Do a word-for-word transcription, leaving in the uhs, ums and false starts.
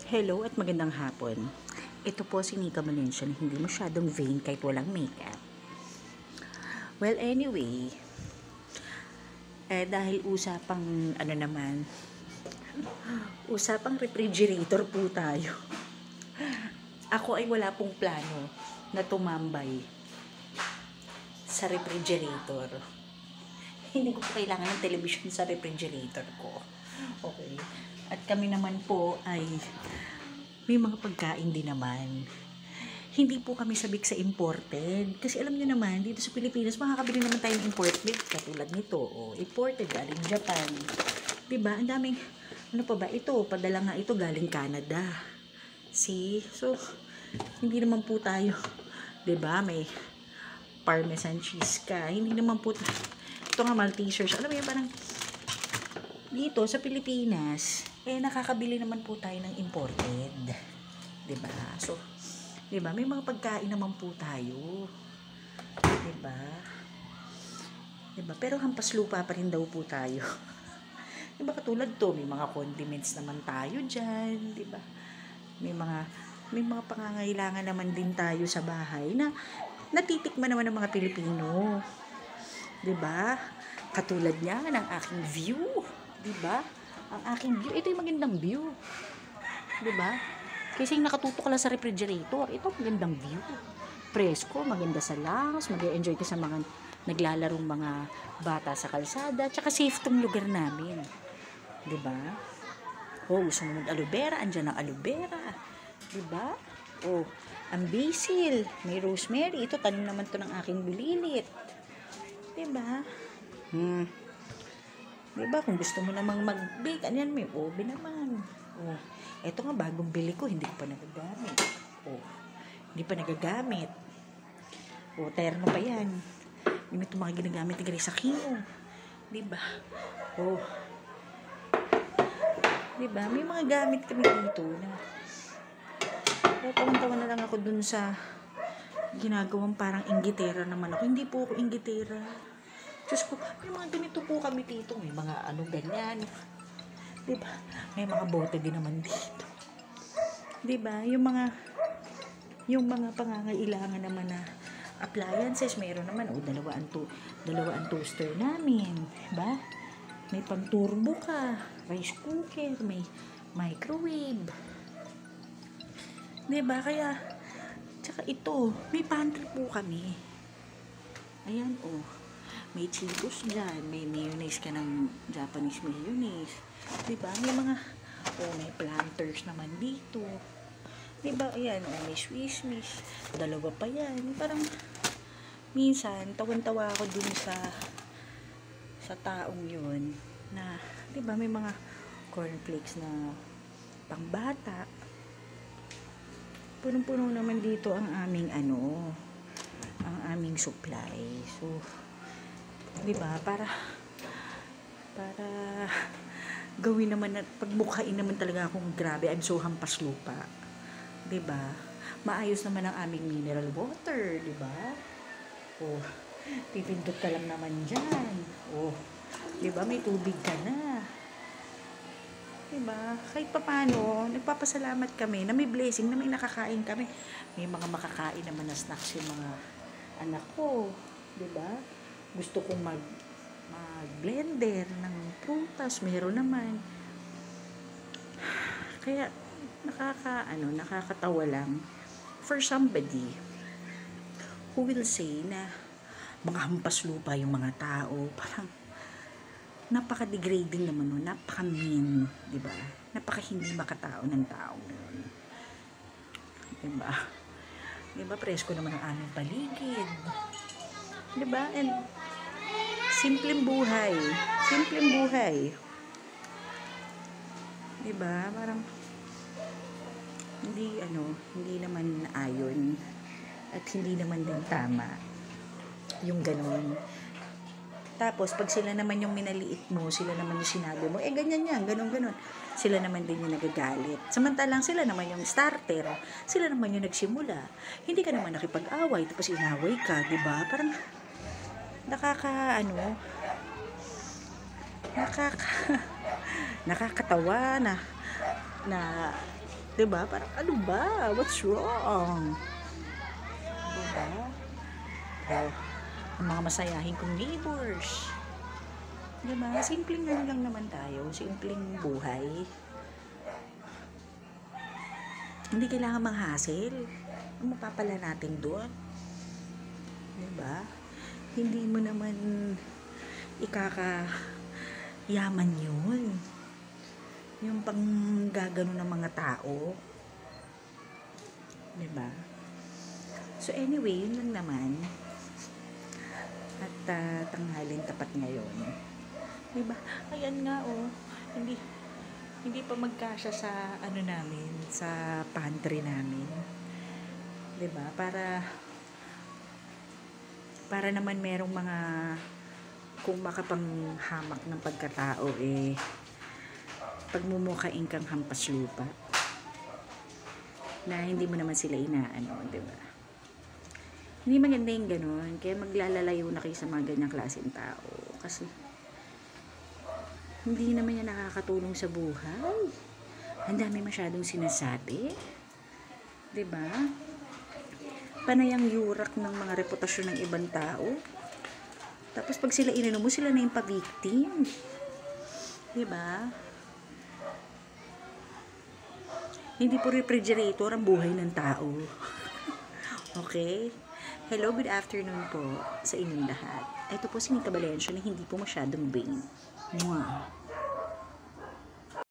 Hello at magandang hapon. Ito po si Nika Valencia na hindi masyadong vain kahit walang makeup. Well, anyway, eh, dahil usapang ano naman, usapang refrigerator po tayo. Ako ay wala pong plano na tumambay sa refrigerator. Hindi ko po kailangan ng television sa refrigerator ko. Okay. At kami naman po ay may mga pagkain din naman. Hindi po kami sabik sa imported. Kasi alam niyo naman, dito sa Pilipinas, makakabili naman tayo ng imported. Katulad nito, oh, imported galing Japan. Diba? Ang daming, ano pa ba? Ito, padala nga ito galing Canada. See? So, hindi naman po tayo, diba? May parmesan cheese ka. Hindi naman po tayo. Ito nga, Maltesers. Alam mo yun, parang dito sa Pilipinas, eh nakakabili naman po tayo ng imported. 'Di ba? So, 'di ba, may mga pagkain naman po tayo. 'Di ba? 'Di ba? Pero hampas lupa pa rin daw po tayo. 'Di ba katulad to, may mga condiments naman tayo diyan, 'di ba? May mga may mga pangangailangan naman din tayo sa bahay na natitikman naman ng mga Pilipino. 'Di ba? Katulad niya ng aking view. Diba? Ang aking view, ito yung magandang view. Diba? Kasi nakatutok ka lang sa refrigerator, ito magandang view. Presko, maganda sa lungs, mag-e-enjoy ka sa mga naglalarong mga bata sa kalsada, tsaka safe tong lugar namin. Diba? Oh, gusto mo mag-aloe vera, andyan ang aloe vera. Diba? Oh, ang basil, may rosemary, ito tanim naman to ng aking bulilit. Diba? Hmm. Diba, kung gusto mo namang mag-bake, anyan, may oven naman. Oh, eto nga, bagong bili ko, hindi ko pa nagagamit. Oh, hindi pa nagagamit. Oh, terno pa yan. Hindi mo ito mga ginagamit ng sa kino. Diba? Oh. Diba, may mga gamit kami dito na tawan-tawan na lang ako dun sa ginagawang parang inggitera naman ako. Hindi po ako inggitera. Diyos ko, may mga ganito po kami dito. May mga ano ganyan. Diba? May mga bote din naman dito. Diba? Yung mga yung mga pangangailangan naman na appliances, mayroon naman. O, dalawa ang, to, dalawa ang toaster namin. Diba? May pang-turbo ka. Rice cooker. May microwave. Diba? Kaya, tsaka ito, may pantry po kami. Ayan, oh. May Cheetos dyan, may mayonnaise ka ng Japanese mayonnaise. Diba? May mga, oh, may planters naman dito. Diba? Ayan, oh, may Swiss Miss. Dalawa pa yan. Parang, minsan, tawan-tawa ako dun sa, sa taong yun, na, diba, may mga cornflakes na pangbata. Punong-puno naman dito ang aming, ano, ang aming supply. So, diba, para para gawin naman at pagbukain naman talaga akong grabe, I'm so hampas lupa. Diba? Maayos naman ang aming mineral water, diba? Oh, pipindot ka lang naman dyan. Oh, diba, may tubig ka na. Diba? Kahit papano, nagpapasalamat kami na may blessing, na may nakakain kami. May mga makakain naman na snacks yung mga anak ko. Diba? Gusto kong mag mag-blender ng prutas, meron naman. Kaya nakaka ano, nakakatawa lang for somebody who will say na mga hampas lupa yung mga tao, parang napaka-degrading naman nun, napaka-mean, di ba? Napaka-hindi makatao ng tao nun. Di ba? Di ba, presko naman ang aming paligid. Di ba? And simpleng buhay. Simpleng buhay. Diba? Parang hindi ano, hindi naman ayon at hindi naman din tama yung ganun. Tapos pag sila naman yung minaliit mo, sila naman yung sinabi mo, eh ganyan yan, ganun ganun. Sila naman din yung nagagalit. Samantalang sila naman yung starter. Sila naman yung nagsimula. Hindi ka naman nakipag-away tapos inaway ka, diba? Parang nakaka ano nakaka nakakatawa na na Diba? Parang ano ba? What's wrong? Diba? Well, ang mga masayahin kong neighbors. Diba? Simpleng ano lang naman tayo. Simpleng buhay. Hindi kailangan mang-hassle. Ano mapapala natin doon? Diba? Hindi mo naman ikakayaman yun. Yung pang gagano ng mga tao. Diba? So anyway, yun lang naman. At uh, tanghalin tapat ngayon. Diba? Ayan nga oh. Hindi hindi pa magkasya sa ano namin, sa pantry namin. Diba? Para para naman merong mga kung makapanghamak ng pagkatao eh pagmumukain kang hampas lupa na hindi mo naman sila inaano, diba? Hindi maganda yung ganun, kaya maglalalayo na kayo sa mga ganyang klaseng tao kasi hindi naman yan nakakatulong sa buhay. Ang dami masyadong sinasabi, diba? Panay ang yurak ng mga reputasyon ng ibang tao, tapos pag sila inano mo, sila na yung pa-victim, diba? Hindi po refrigerator ang buhay ng tao. Okay? Hello, good afternoon po sa inyong lahat. Ito po si Nika Valencia na hindi po masyadong vain. Mwah!